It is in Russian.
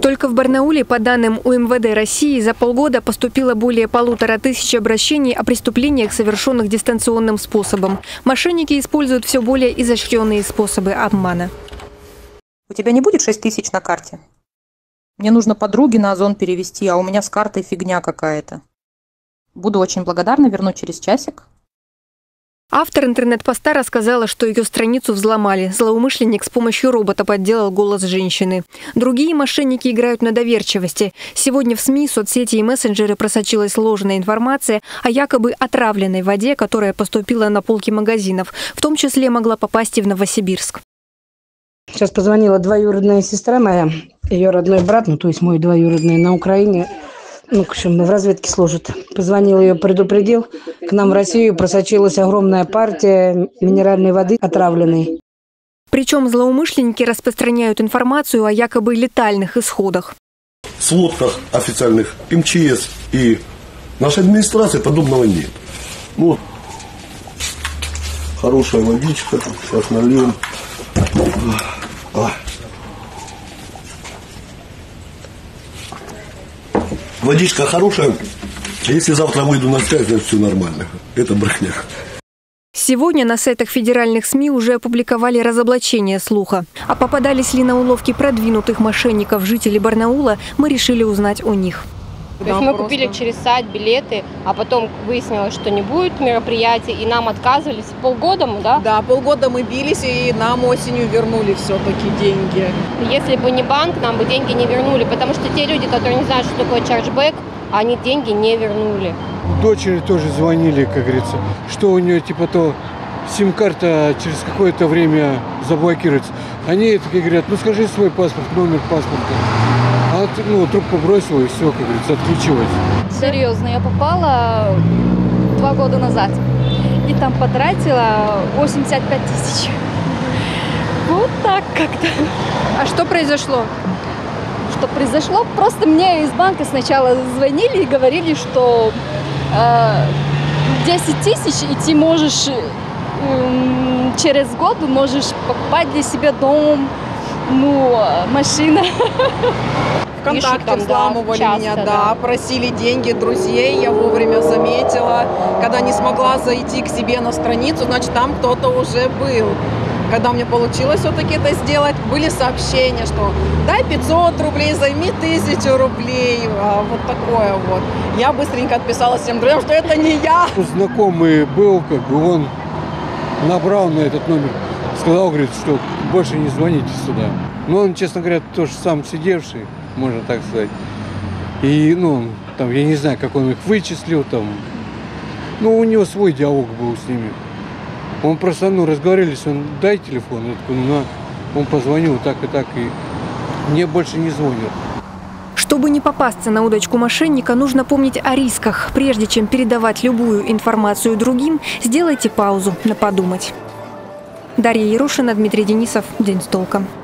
Только в Барнауле, по данным УМВД России, за полгода поступило более 1500 обращений о преступлениях, совершенных дистанционным способом. Мошенники используют все более изощренные способы обмана. У тебя не будет 6000 на карте? Мне нужно подруге на Озон перевести, а у меня с картой фигня какая-то. Буду очень благодарна, верну через часик. Автор интернет-поста рассказала, что ее страницу взломали. Злоумышленник с помощью робота подделал голос женщины. Другие мошенники играют на доверчивости. Сегодня в СМИ, соцсети и мессенджеры просочилась ложная информация о якобы отравленной воде, которая поступила на полки магазинов. В том числе могла попасть и в Новосибирск. Сейчас позвонила двоюродная сестра моя, ее родной брат, то есть мой двоюродный, на Украине. В общем, в разведке служит. Позвонил ее, предупредил. К нам в Россию просочилась огромная партия минеральной воды отравленной. Причем злоумышленники распространяют информацию о якобы летальных исходах. В сводках официальных МЧС и нашей администрации подобного нет. Хорошая водичка. Сейчас нальем. Водичка хорошая. Если завтра выйду на связь, значит все нормально. Это брехня. Сегодня на сайтах федеральных СМИ уже опубликовали разоблачение слуха. А попадались ли на уловки продвинутых мошенников жители Барнаула, мы решили узнать у них. То есть мы купили через сайт билеты, а потом выяснилось, что не будет мероприятий, и нам отказывались. Полгода мы, да? Да, полгода мы бились, и нам осенью вернули все-таки деньги. Если бы не банк, нам бы деньги не вернули, потому что те люди, которые не знают, что такое чарджбэк, они деньги не вернули. Дочери тоже звонили, как говорится, что у нее типа сим-карта через какое-то время заблокируется. Они такие говорят, скажи свой паспорт, номер паспорта. А трубку бросила и все, как говорится, отключилась. Серьезно, я попала 2 года назад и там потратила 85 000. Вот так как-то. А что произошло? Что произошло? Просто мне из банка сначала звонили и говорили, что 10 000 и ты можешь через год можешь покупать для себя дом, машина. ВКонтакте взламывали меня, да, просили деньги друзей, я вовремя заметила. Когда не смогла зайти к себе на страницу, значит, там кто-то уже был. Когда у меня получилось все-таки это сделать, были сообщения, что дай 500 рублей, займи 1000 рублей, вот такое вот. Я быстренько отписала всем друзьям, что это не я. Знакомый был, он набрал на этот номер, сказал, говорит, что больше не звоните сюда. Он, честно говоря, тоже сам сидевший, можно так сказать. И, я не знаю, как он их вычислил, у него свой диалог был с ними. Он просто, разговаривались, он дай телефон, я такой, он позвонил так и так, и мне больше не звонят. Чтобы не попасться на удочку мошенника, нужно помнить о рисках. Прежде чем передавать любую информацию другим, сделайте паузу на подумать. Дарья Ярошина, Дмитрий Денисов. День с толком.